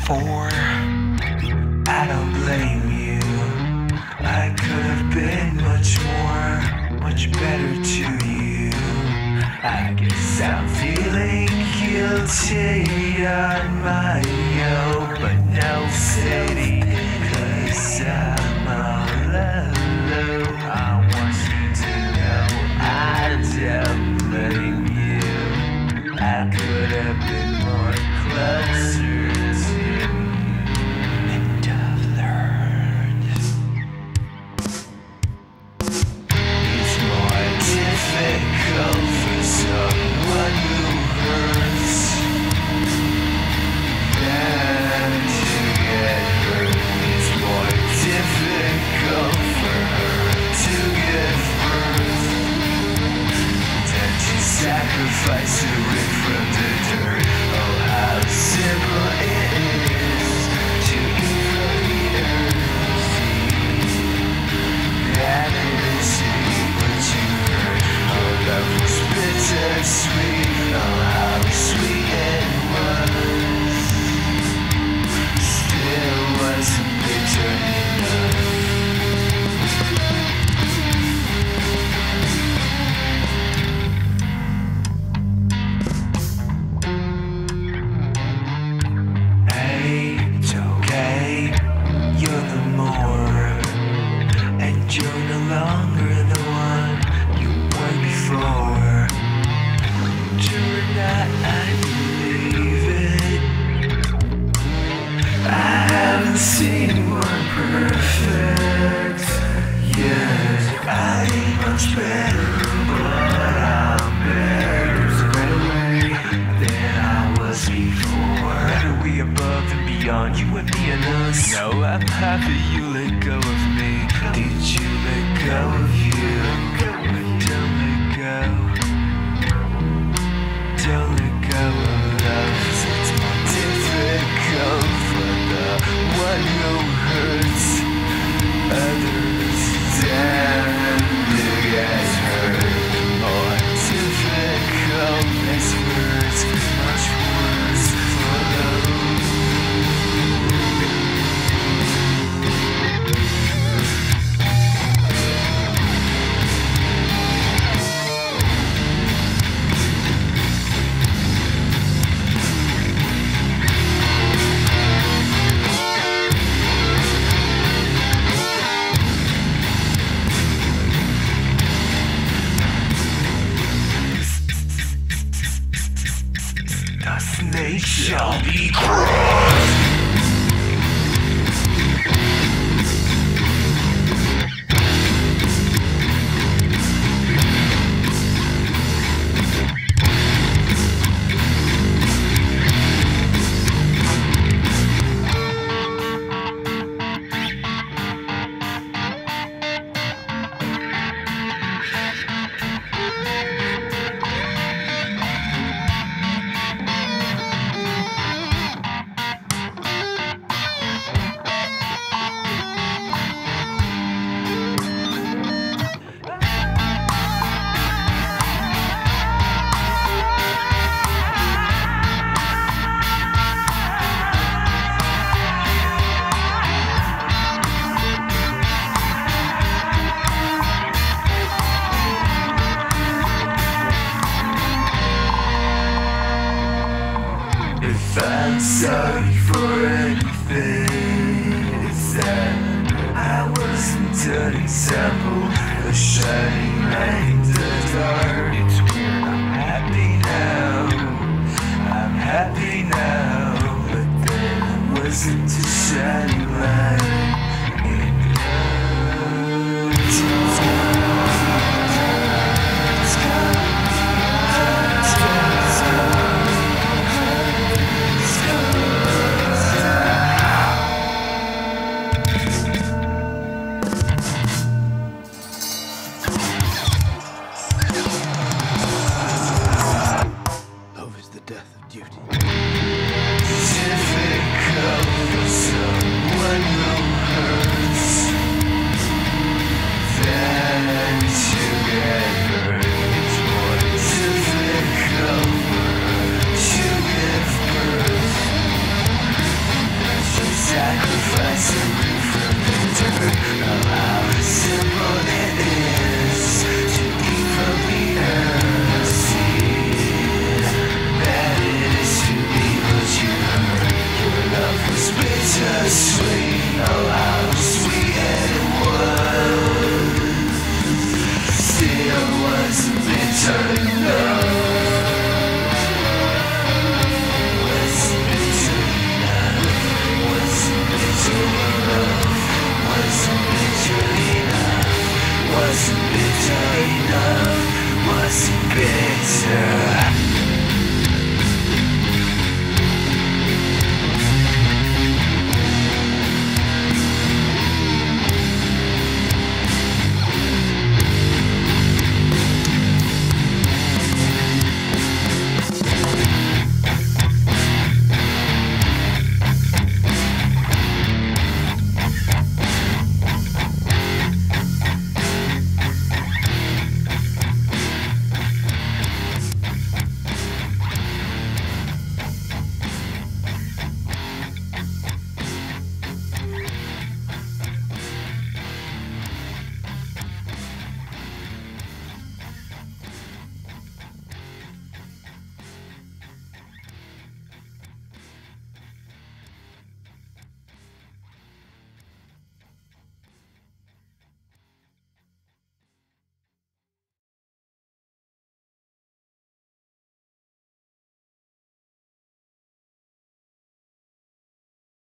before. I don't blame you. I could have been much more, much better to you. I guess I'm feeling guilty on my own, but no city, 'cause I'm all alone. I want you to know I don't blame you. I could have been more closer to you, and I've learned it's more difficult for someone who hurts than to get hurt. It's more difficult for her to give birth than to sacrifice to rip from the dirt. Oh, how simple it is to eat from the earth. That it is to eat what you hurt. Oh, love was bittersweet. Oh, how sweet it was. Still wasn't bitter enough. Hey, it's okay, you're the more, and you're no longer the one you were before. True or not, I believe it. I haven't seen one perfect yet. I ain't much better, but I'm better way than I was before. Better we above and beyond, you and me and us. No, I'm happy you let go of me. Did you let go of you? Don't let go. Don't let go of love. It's more difficult for the one who hurts others than to get hurt. More difficult, less words, much worse for those. The snake shall be crushed. If I'm sorry for anything, it's that I wasn't an example, a shining light in the dark. It's weird, I'm happy now, but then I wasn't a shining light in the difficult for someone who Rising from the dirt of how simple it is to eat from the earth. See that it is to be what you heard. Your love was bittersweet, oh how sweet it was. Still wasn't bitter enough.